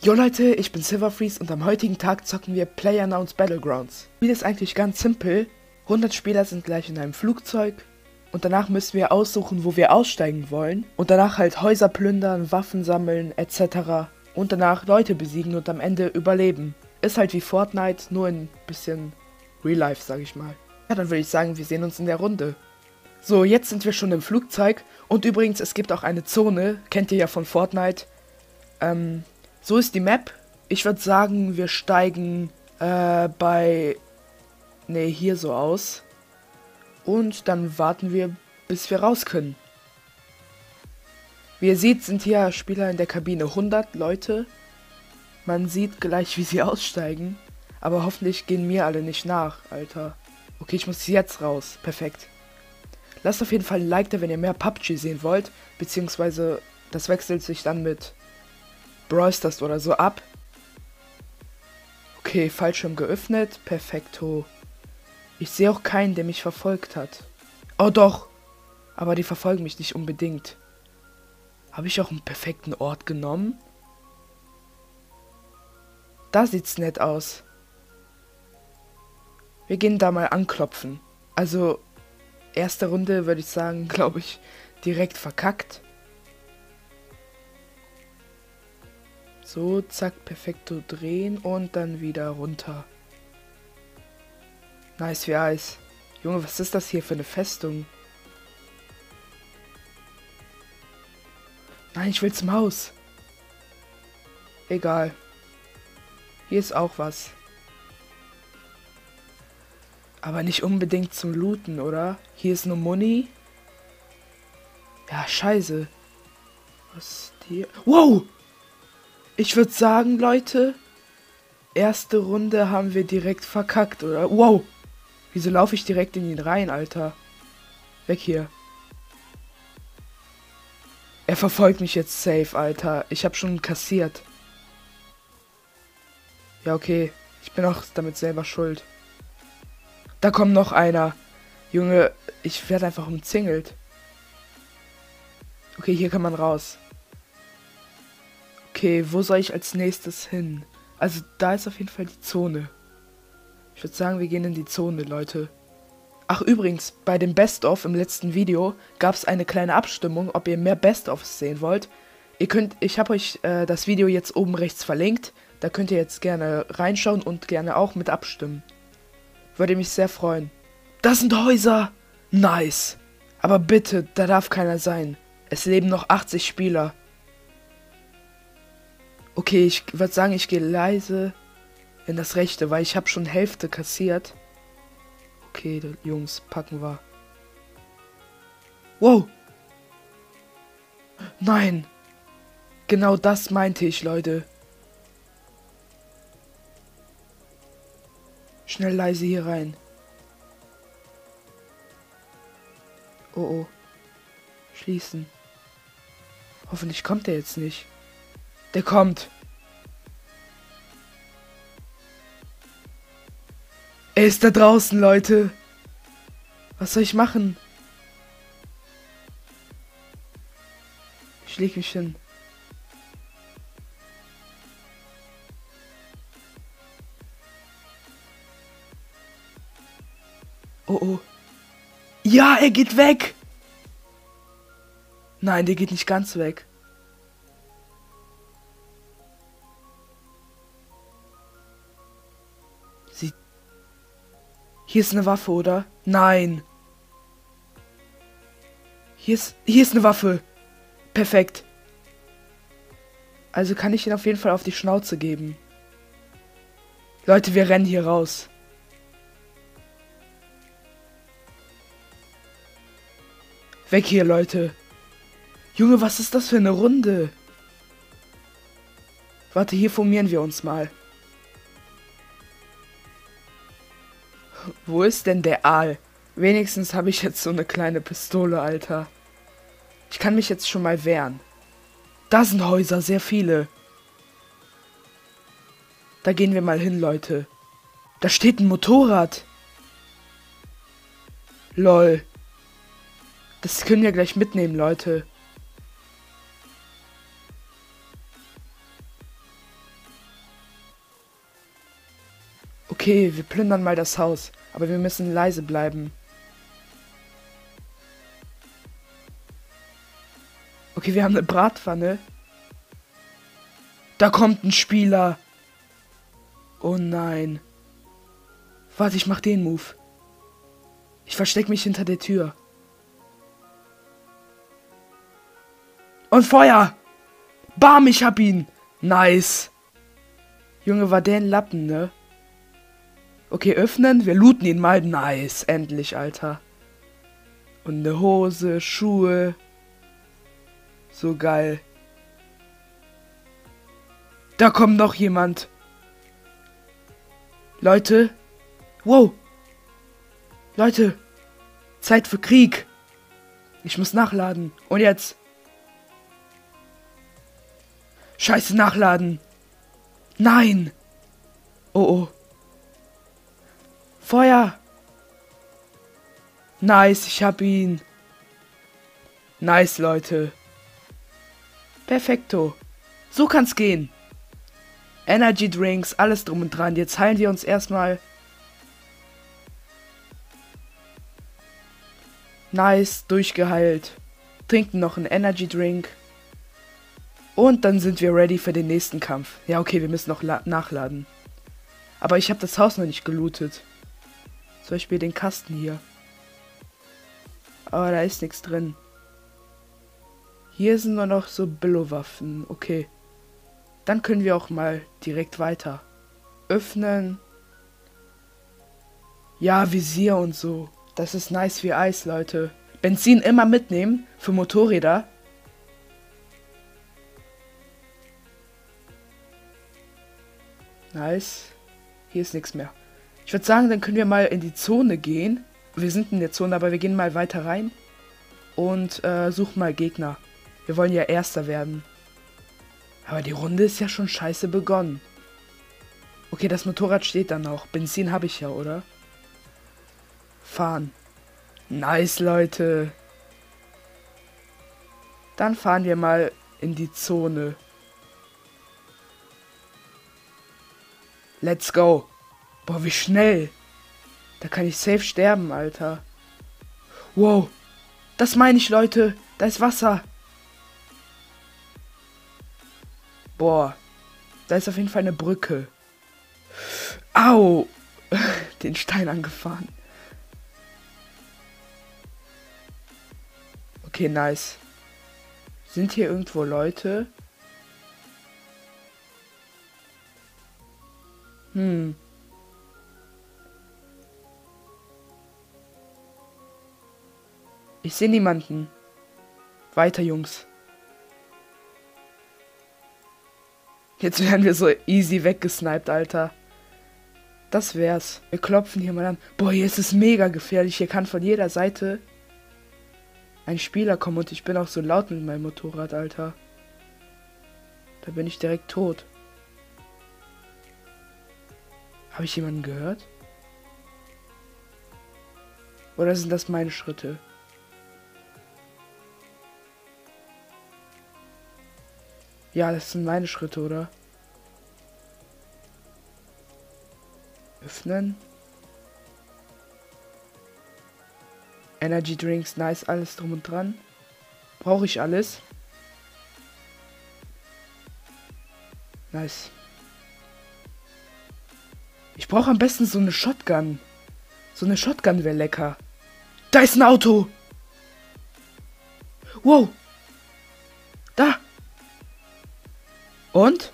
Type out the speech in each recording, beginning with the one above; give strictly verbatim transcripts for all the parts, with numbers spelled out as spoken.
Jo Leute, ich bin Silverfreeze und am heutigen Tag zocken wir PlayerUnknown's Battlegrounds. Das Spiel ist eigentlich ganz simpel. hundert Spieler sind gleich in einem Flugzeug und danach müssen wir aussuchen, wo wir aussteigen wollen. Und danach halt Häuser plündern, Waffen sammeln et cetera. Und danach Leute besiegen und am Ende überleben. Ist halt wie Fortnite, nur ein bisschen Real Life, sag ich mal. Ja, dann würde ich sagen, wir sehen uns in der Runde. So, jetzt sind wir schon im Flugzeug. Und übrigens, es gibt auch eine Zone, kennt ihr ja von Fortnite. Ähm... So ist die Map. Ich würde sagen, wir steigen äh, bei... Ne, hier so aus. Und dann warten wir, bis wir raus können. Wie ihr seht, sind hier Spieler in der Kabine. hundert Leute. Man sieht gleich, wie sie aussteigen. Aber hoffentlich gehen mir alle nicht nach, Alter. Okay, ich muss jetzt raus. Perfekt. Lasst auf jeden Fall ein Like da, wenn ihr mehr P U B G sehen wollt. Beziehungsweise, das wechselt sich dann mit Brawl Stars oder so ab. Okay, Fallschirm geöffnet. Perfekto. Ich sehe auch keinen, der mich verfolgt hat. Oh doch. Aber die verfolgen mich nicht unbedingt. Habe ich auch einen perfekten Ort genommen? Da sieht's nett aus. Wir gehen da mal anklopfen. Also, erste Runde würde ich sagen, glaube ich, direkt verkackt. So, zack, perfekto drehen und dann wieder runter. Nice wie Eis. Junge, was ist das hier für eine Festung? Nein, ich will zum Haus. Egal. Hier ist auch was. Aber nicht unbedingt zum Looten, oder? Hier ist nur Money. Ja, scheiße. Was ist hier? Wow! Ich würde sagen, Leute, erste Runde haben wir direkt verkackt, oder? Wow! Wieso laufe ich direkt in ihn rein, Alter? Weg hier. Er verfolgt mich jetzt safe, Alter. Ich habe schon kassiert. Ja, okay. Ich bin auch damit selber schuld. Da kommt noch einer. Junge, ich werde einfach umzingelt. Okay, hier kann man raus. Okay, wo soll ich als nächstes hin? Also da ist auf jeden Fall die Zone. Ich würde sagen, wir gehen in die Zone, Leute. Ach übrigens, bei dem Best-of im letzten Video gab es eine kleine Abstimmung, ob ihr mehr Best-ofs sehen wollt. Ihr könnt, ich habe euch äh, das Video jetzt oben rechts verlinkt. Da könnt ihr jetzt gerne reinschauen und gerne auch mit abstimmen. Würde mich sehr freuen. Das sind Häuser! Nice! Aber bitte, da darf keiner sein. Es leben noch achtzig Spieler. Okay, ich würde sagen, ich gehe leise in das rechte, weil ich habe schon Hälfte kassiert. Okay, Jungs, packen wir. Wow! Nein! Genau das meinte ich, Leute. Schnell leise hier rein. Oh oh. Schließen. Hoffentlich kommt er jetzt nicht. Der kommt. Er ist da draußen, Leute. Was soll ich machen? Ich leg mich hin. Oh oh. Ja, er geht weg. Nein, der geht nicht ganz weg. Sie... Hier ist eine Waffe, oder? Nein. Hier ist, hier ist eine Waffe. Perfekt. Also kann ich ihn auf jeden Fall auf die Schnauze geben. Leute, wir rennen hier raus. Weg hier, Leute. Junge, was ist das für eine Runde? Warte, hier formieren wir uns mal. Wo ist denn der Aal? Wenigstens habe ich jetzt so eine kleine Pistole, Alter. Ich kann mich jetzt schon mal wehren. Da sind Häuser, sehr viele. Da gehen wir mal hin, Leute. Da steht ein Motorrad. Lol. Das können wir gleich mitnehmen, Leute. Okay, wir plündern mal das Haus. Aber wir müssen leise bleiben. Okay, wir haben eine Bratpfanne. Da kommt ein Spieler. Oh nein. Warte, ich mach den Move. Ich versteck mich hinter der Tür. Und Feuer! Bam, ich hab ihn! Nice! Junge, war der ein Lappen, ne? Okay, öffnen. Wir looten ihn mal. Nice. Endlich, Alter. Und eine Hose, Schuhe. So geil. Da kommt noch jemand. Leute. Wow. Leute. Zeit für Krieg. Ich muss nachladen. Und jetzt. Scheiße, nachladen. Nein. Oh, oh. Feuer. Nice, ich hab ihn. Nice, Leute. Perfekto. So kann's gehen. Energy Drinks, alles drum und dran. Jetzt heilen wir uns erstmal. Nice, durchgeheilt. Trinken noch einen Energy Drink. Und dann sind wir ready für den nächsten Kampf. Ja, okay, wir müssen noch nachladen. Aber ich habe das Haus noch nicht gelootet. Zum Beispiel den Kasten hier. Aber da ist nichts drin. Hier sind nur noch so Billo-Waffen. Okay. Dann können wir auch mal direkt weiter. Öffnen. Ja, Visier und so. Das ist nice wie Eis, Leute. Benzin immer mitnehmen für Motorräder. Nice. Hier ist nichts mehr. Ich würde sagen, dann können wir mal in die Zone gehen. Wir sind in der Zone, aber wir gehen mal weiter rein. Und äh, suchen mal Gegner. Wir wollen ja Erster werden. Aber die Runde ist ja schon scheiße begonnen. Okay, das Motorrad steht da noch. Benzin habe ich ja, oder? Fahren. Nice, Leute. Dann fahren wir mal in die Zone. Let's go. Boah, wie schnell. Da kann ich safe sterben, Alter. Wow. Das meine ich, Leute. Da ist Wasser. Boah. Da ist auf jeden Fall eine Brücke. Au. Den Stein angefahren. Okay, nice. Sind hier irgendwo Leute? Hm. Ich sehe niemanden. Weiter, Jungs. Jetzt werden wir so easy weggesniped, Alter. Das wär's. Wir klopfen hier mal an. Boah, hier ist es mega gefährlich. Hier kann von jeder Seite ein Spieler kommen und ich bin auch so laut mit meinem Motorrad, Alter. Da bin ich direkt tot. Habe ich jemanden gehört? Oder sind das meine Schritte? Ja, das sind meine Schritte, oder? Öffnen. Energy Drinks, nice, alles drum und dran. Brauche ich alles? Nice. Ich brauche am besten so eine Shotgun. So eine Shotgun wäre lecker. Da ist ein Auto. Wow. Da. Und?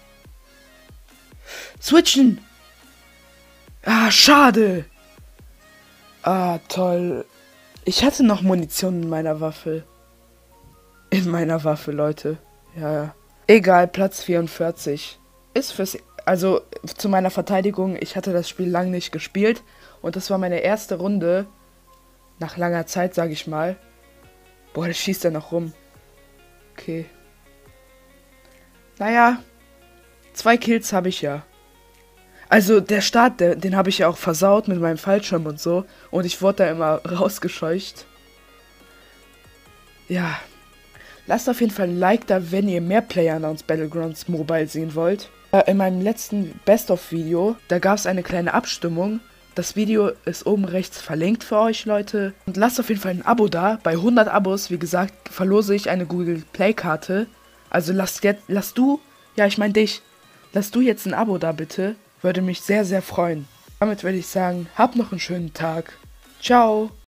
Switchen. Ah, schade. Ah, toll. Ich hatte noch Munition in meiner Waffe. In meiner Waffe, Leute. Ja, ja. Egal, Platz vierundvierzig. Ist fürs... Also, zu meiner Verteidigung, ich hatte das Spiel lang nicht gespielt. Und das war meine erste Runde. Nach langer Zeit, sag ich mal. Boah, das schießt ja noch rum. Okay. Naja. Zwei Kills habe ich ja. Also, der Start, der, den habe ich ja auch versaut mit meinem Fallschirm und so. Und ich wurde da immer rausgescheucht. Ja. Lasst auf jeden Fall ein Like da, wenn ihr mehr PlayerUnknown's Battlegrounds Mobile sehen wollt. Äh, in meinem letzten Best-of-Video, da gab es eine kleine Abstimmung. Das Video ist oben rechts verlinkt für euch, Leute. Und lasst auf jeden Fall ein Abo da. Bei hundert Abos, wie gesagt, verlose ich eine Google Play-Karte. Also lasst jetzt, lass du, ja ich meine dich, lass du jetzt ein Abo da bitte. Würde mich sehr, sehr freuen. Damit würde ich sagen, habt noch einen schönen Tag. Ciao.